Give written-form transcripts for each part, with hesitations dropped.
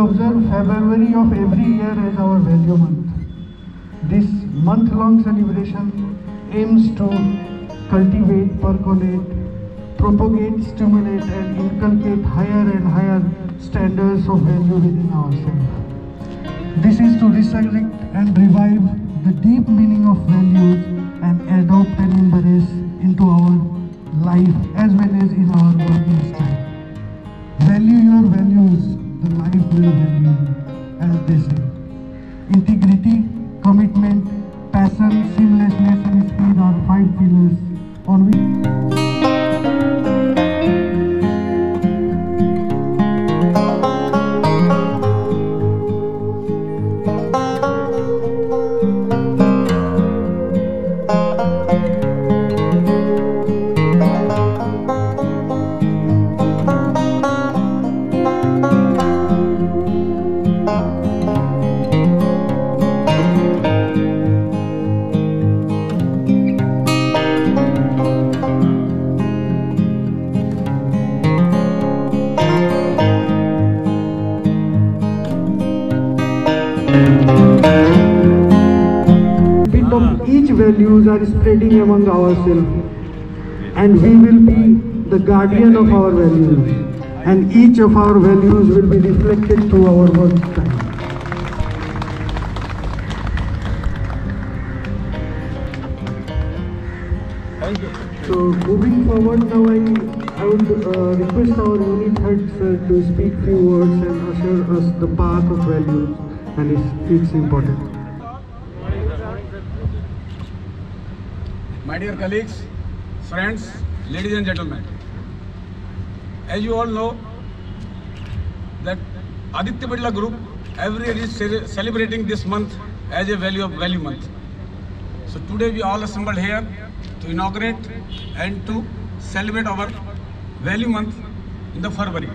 observe February of every year as our value month. This month-long celebration aims to cultivate, percolate, propagate, stimulate and inculcate higher and higher standards of value within ourselves. This is to resurrect and revive the deep meaning of values and adopt and embrace into our life as well as in our working style. Value your values, the life will value you, as they say. Integrity, commitment, passion, seamlessness and speed are 5 pillars on which each values are spreading among ourselves, and we will be the guardian of our values, and each of our values will be reflected through our work style. Thank you. So moving forward now, I would request our unit head sir to speak few words and assure us the path of values and its importance. My dear colleagues, friends, ladies and gentlemen, as you all know that Aditya Birla Group every year is celebrating this month as a value month. So today we all assembled here to inaugurate and to celebrate our value month in the February.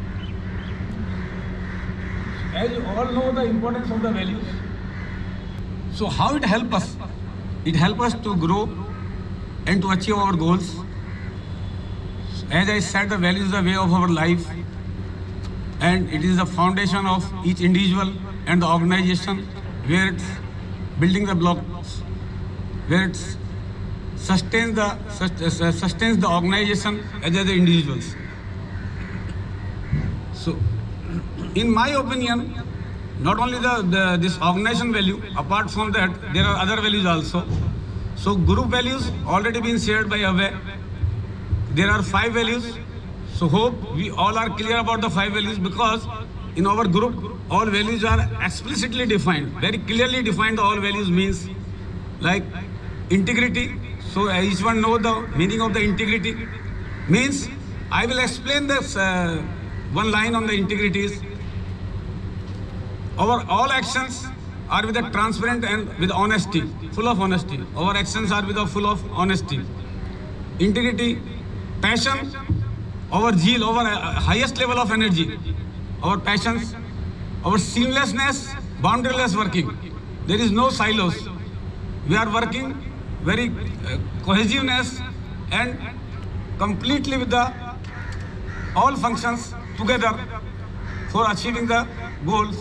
As you all know the importance of the values, so how it helps us? It helps us to grow and to achieve our goals. As I said, the value is the way of our life, and it is the foundation of each individual and the organization, where it's building the blocks, where it sustains the organization as the individuals. So, in my opinion, not only this organization value, apart from that, there are other values also. So group values already been shared by Abhay. There are 5 values. So hope we all are clear about the 5 values, because in our group all values are explicitly defined, very clearly defined. All values means like integrity. So each one know the meaning of the integrity. Means I will explain this one line on the integrities. Our all actions are with a transparent and with honesty, full of honesty. Our actions are with a full of honesty. Integrity, passion, our zeal, our highest level of energy, our passions, our seamlessness, boundaryless working. There is no silos. We are working very cohesiveness and completely with the all functions together for achieving the goals.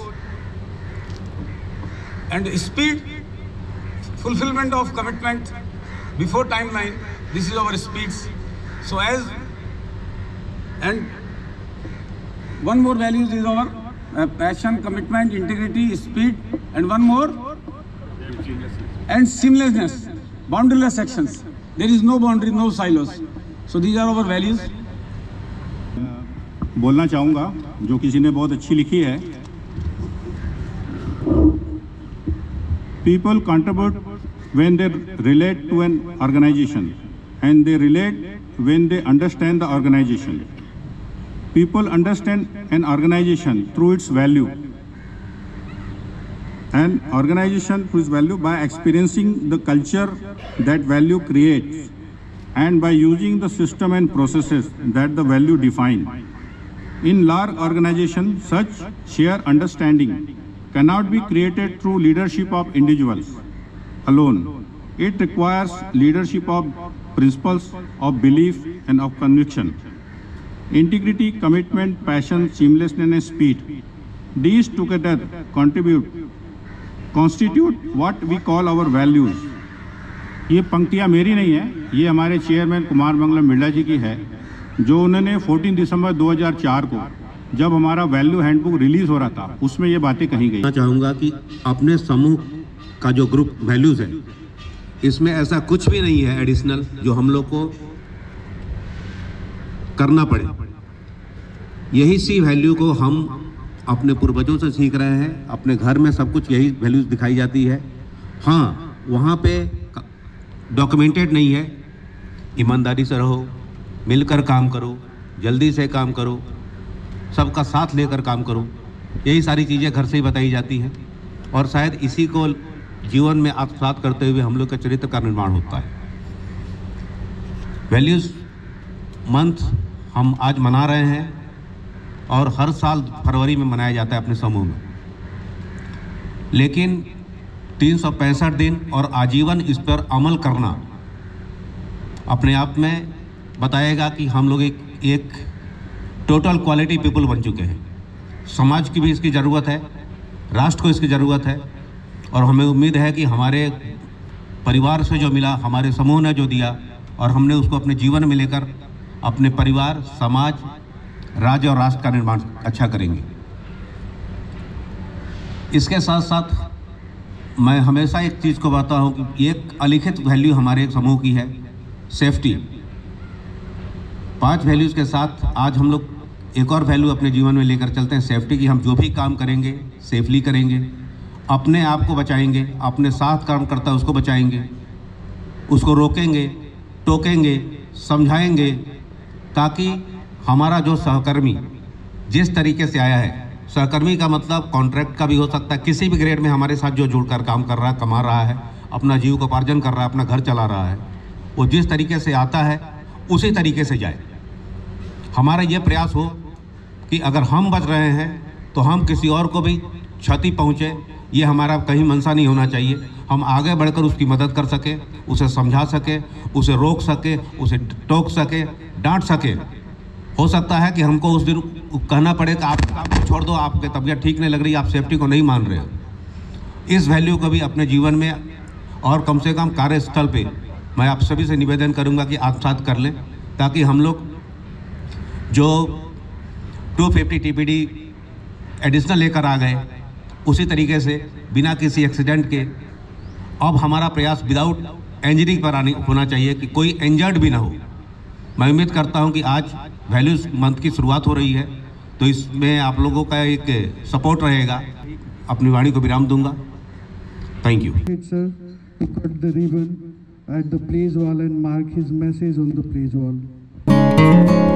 And speed, fulfillment of commitment before timeline. This is our speeds. So and one more values is our passion, commitment, integrity, speed, and one more and seamlessness, boundaryless actions. There is no boundary, no silos. So these are our values. बोलना चाहूँगा जो किसी ने बहुत अच्छी लिखी है. People contribute when they relate to an organization, and they relate when they understand the organization. People understand an organization through its value. An organization through its value by experiencing the culture that value creates, and by using the system and processes that the value define. In large organizations, such shared understanding cannot be created through leadership of individuals alone. It requires leadership of principles of belief and of conviction. Integrity, commitment, passion, seamlessness and speed These together constitute what we call our values. ये पंक्तियाँ मेरी नहीं है, ये हमारे chairman Kumar Mangalam Birla ji की है, जो उन्होंने 14 दिसंबर 2004 को जब हमारा वैल्यू हैंडबुक रिलीज हो रहा था उसमें ये बातें कही गई। मैं चाहूँगा कि अपने समूह का जो ग्रुप वैल्यूज़ है इसमें ऐसा कुछ भी नहीं है एडिशनल जो हम लोग को करना पड़े। यही सी वैल्यू को हम अपने पूर्वजों से सीख रहे हैं, अपने घर में सब कुछ यही वैल्यूज दिखाई जाती है। हाँ, वहाँ पे डॉक्यूमेंटेड नहीं है, ईमानदारी से रहो, मिलकर काम करो, जल्दी से काम करो, सबका साथ लेकर काम करो, यही सारी चीज़ें घर से ही बताई जाती हैं और शायद इसी को जीवन में आत्मसात करते हुए हम लोग के चरित्र का निर्माण होता है। वैल्यूज़ मंथ हम आज मना रहे हैं और हर साल फरवरी में मनाया जाता है अपने समूह में, लेकिन 365 दिन और आजीवन इस पर अमल करना अपने आप में बताएगा कि हम लोग एक टोटल क्वालिटी पीपल बन चुके हैं। समाज की भी इसकी ज़रूरत है, राष्ट्र को इसकी ज़रूरत है और हमें उम्मीद है कि हमारे परिवार से जो मिला, हमारे समूह ने जो दिया और हमने उसको अपने जीवन में लेकर अपने परिवार, समाज, राज्य और राष्ट्र का निर्माण अच्छा करेंगे। इसके साथ साथ मैं हमेशा एक चीज़ को बताता हूँ कि एक अलिखित वैल्यू हमारे समूह की है, सेफ्टी। 5 वैल्यूज़ के साथ आज हम लोग एक और वैल्यू अपने जीवन में लेकर चलते हैं, सेफ्टी की। हम जो भी काम करेंगे सेफली करेंगे, अपने आप को बचाएंगे, अपने साथ काम करता है उसको बचाएंगे, उसको रोकेंगे, टोकेंगे, समझाएंगे, ताकि हमारा जो सहकर्मी जिस तरीके से आया है, सहकर्मी का मतलब कॉन्ट्रैक्ट का भी हो सकता है, किसी भी ग्रेड में हमारे साथ जो जुड़कर काम कर रहा है, कमा रहा है, अपना जीविकोपार्जन कर रहा है, अपना घर चला रहा है, वो जिस तरीके से आता है उसी तरीके से जाए। हमारा ये प्रयास हो कि अगर हम बच रहे हैं तो हम किसी और को भी क्षति पहुँचे, ये हमारा कहीं मंशा नहीं होना चाहिए। हम आगे बढ़कर उसकी मदद कर सके, उसे समझा सके, उसे रोक सके, उसे टोक सके, डांट सके। हो सकता है कि हमको उस दिन कहना पड़े कि आप काम को छोड़ दो, आपकी तबीयत ठीक नहीं लग रही, आप सेफ्टी को नहीं मान रहे हो। इस वैल्यू को भी अपने जीवन में और कम से कम कार्यस्थल पे मैं आप सभी से निवेदन करूंगा कि आत्मसात कर लें, ताकि हम लोग जो 250 TPD एडिशनल लेकर आ गए उसी तरीके से बिना किसी एक्सीडेंट के अब हमारा प्रयास विदाउट इंजरी पर होना चाहिए कि कोई इंजर्ड भी ना हो। मैं उम्मीद करता हूं कि आज वैल्यूज़ मंथ की शुरुआत हो रही है तो इसमें आप लोगों का एक सपोर्ट रहेगा। अपनी वाणी को विराम दूंगा। Thank you. Sir, he cut the ribbon at the place wall and mark his message on the place wall.